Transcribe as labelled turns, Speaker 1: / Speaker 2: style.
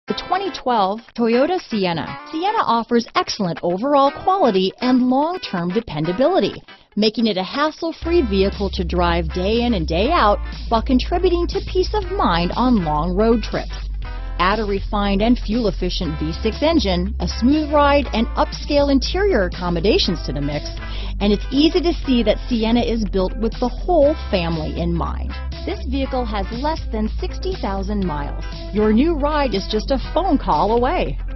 Speaker 1: The 2012 Toyota Sienna. Sienna offers excellent overall quality and long-term dependability, making it a hassle-free vehicle to drive day in and day out while contributing to peace of mind on long road trips. Add a refined and fuel-efficient V6 engine, a smooth ride, and upscale interior accommodations to the mix, and it's easy to see that Sienna is built with the whole family in mind. This vehicle has less than 60,000 miles. Your new ride is just a phone call away.